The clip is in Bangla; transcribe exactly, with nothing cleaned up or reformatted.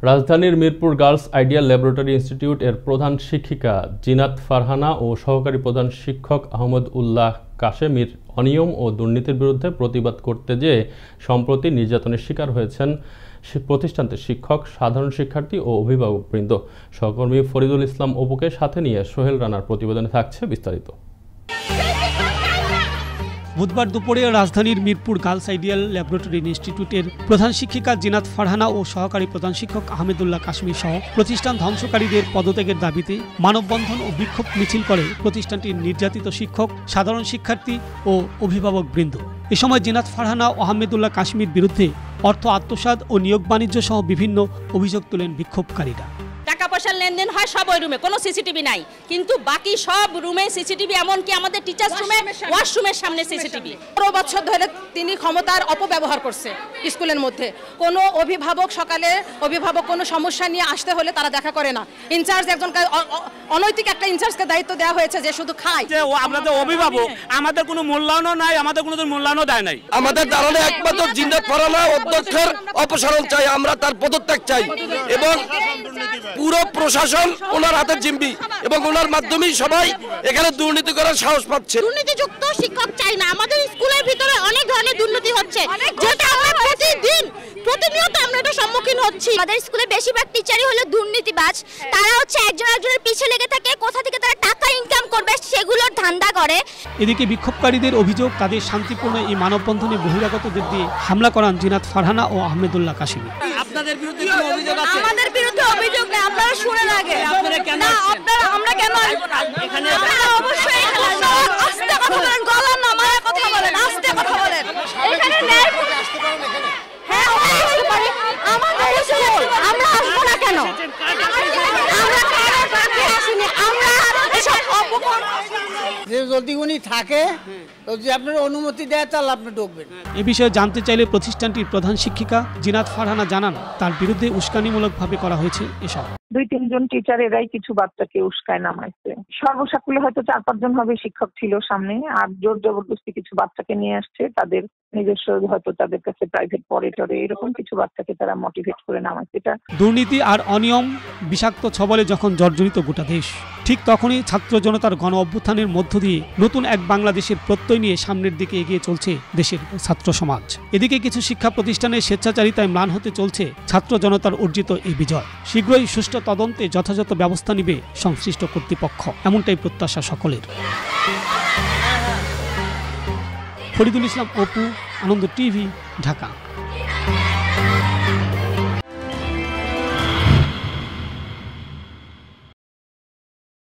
রাজধানীর Mirpur girls ideal laboratory institute এর প্রধান শিক্ষিকা জিনাত ফারহানা ও সহকারী প্রধান শিক্ষক আহমদ উল্লাহ কাশেমির অনিয়ম ও দুর্নীতির বিরুদ্ধে প্রতিবাদ করতে যেয়ে সম্প্রতি নির্যাতনের শিকার হয়েছেন প্রতিষ্ঠানটির শিক্ষক, সাধারণ শিক্ষার্থী ও অভিভাবকবৃন্দ। সহকর্মী ফরিদুল ইসলাম অপুকে সাথে নিয়ে সোহেল রানার প্রতিবেদনে থাকছে বিস্তারিত। বুধবার দুপুরে রাজধানীর মিরপুর গার্লস আইডিয়াল ল্যাবরেটরি ইনস্টিটিউটের প্রধান শিক্ষিকা জিনাত ফারহানা ও সহকারী প্রধান শিক্ষক আহমেদুল্লাহ কাশ্মীর সহ প্রতিষ্ঠান ধ্বংসকারীদের পদত্যাগের দাবিতে মানববন্ধন ও বিক্ষোভ মিছিল করে প্রতিষ্ঠানটির নির্যাতিত শিক্ষক, সাধারণ শিক্ষার্থী ও অভিভাবকবৃন্দ। এ সময় জিনাত ফারহানা ও আহমেদুল্লাহ কাশ্মীর বিরুদ্ধে অর্থ আত্মসাৎ ও নিয়োগ বাণিজ্য সহ বিভিন্ন অভিযোগ তোলেন বিক্ষোভকারীরা। টাকা পয়সার লেনদেন হয় সব ওই রুমে, কোনো সিসিটিভি নাই, কিন্তু বাকি সব রুমে সিসিটিভি, এমনকি আমাদের টিচার্স রুমে, ওয়াশরুমের সামনে সিসিটিভি। পনেরো বছর ধরে তিনি ক্ষমতার অপব্যবহার করছে স্কুলের মধ্যে। কোনো অভিভাবক সকালে অভিভাবক কোনো সমস্যা নিয়ে আসতে হলে তারা দেখা করে না। ইনচার্জ একজন অনৈতিক একটা ইনচার্জকে দায়িত্ব দেওয়া হয়েছে যে শুধু খায়। আমাদের অভিভাবক, আমাদের কোনো মূল্যায়নও নাই, আমাদের কোনো মূল্যায়নও দেয় নাই। আমাদের ধারণা একমাত্র জিনাত ফারহানা অধ্যক্ষের অপসারণ চাই, আমরা তার পদত্যাগ চাই এবং পুরো প্রশাসন ওনার হাতে জিম্মি এবং ওনার মাধ্যমেই সবাই এখানে দুর্নীতি করার সাহস পাচ্ছে। দুর্নীতিযুক্ত শিক্ষক চাই না। আমাদের স্কুলের ভিতরে অনেক ধরনের দুর্নীতি হচ্ছে, যেটা আমরা প্রতিদিন প্রতিনিয়ত আমরা এটা সম্মুখীন হচ্ছি। আমাদের স্কুলে বেশিরভাগ টিচারই হলো দুর্নীতিবাজ। তারা হচ্ছে একজন একজনের পিছে লেগে থাকে, কোথা থেকে তারা টাকা ইনকাম করবে সেগুলোর ধান্দা করে। এদিকে বিক্ষোভকারীদের অভিযোগ, তাদের শান্তিপূর্ণ এই মানববন্ধনে বহিরাগতদের দিয়ে হামলা করান জিনাত ফারহানা ও আহমেদুল্লাহ কাশেমি। আপনাদের বিরুদ্ধে কোনো অভিযোগ আছে? আমাদের বিরুদ্ধে অভিযোগ নেই, আপনারা শুনেন আগে। আপনারা কেন? না, আপনারা আমরা কেন এখানে? আপনারা অবশ্যই আস্তে কথা বলেন, গলা নামায় কথা বলেন, আস্তে কথা বলেন। এখানে ন্যায় হ্যাঁ আসতে পারে। আমাদের স্কুল, আমরা আসবো না কেন? আমরা কেন কাকে আসিনি? আমরা এসব অপকর্ম যে যদি উনি থাকে, যদি আপনার অনুমতি দেয় তাহলে আপনি ঢুকবেন। এ বিষয়ে জানতে চাইলে প্রতিষ্ঠানটির প্রধান শিক্ষিকা জিনাত ফারহানা জানান, তার বিরুদ্ধে উস্কানিমূলকভাবে করা হয়েছে এসব। দুই তিনজন টিচার এরাই কিছু বাচ্চাকে উস্কায় নামাইছে। সর্বসাকুল্যে হয়তো চার পাঁচজন হবে শিক্ষক ছিল সামনে, আর জোর জবরদস্তি কিছু বাচ্চাকে নিয়ে আসছে, তাদের নিজস্ব হয়তো তাদের কাছে প্রাইভেট পড়ে টরে এরকম কিছু বাচ্চাকে তারা মোটিভেট করে নামাইছে। এটা দুর্নীতি আর অনিয়ম বিষাক্ত ছবলে যখন জর্জরিত গোটা দেশ, ঠিক তখনই ছাত্র জনতার গণ অভ্যুত্থানের মধ্য দিয়ে নতুন এক বাংলাদেশের প্রত্যয় নিয়ে সামনের দিকে এগিয়ে চলছে দেশের ছাত্র সমাজ। এদিকে কিছু শিক্ষা প্রতিষ্ঠানের স্বেচ্ছাচারিতায় ম্লান হতে চলছে ছাত্র জনতার অর্জিত এই বিজয়। শীঘ্রই সুষ্ঠু তদন্তে যথাযথ ব্যবস্থা নিবে সংশ্লিষ্ট কর্তৃপক্ষ, এমনটাই প্রত্যাশা সকলের। ফরিদুল ইসলাম অপু, আনন্দ টিভি, ঢাকা।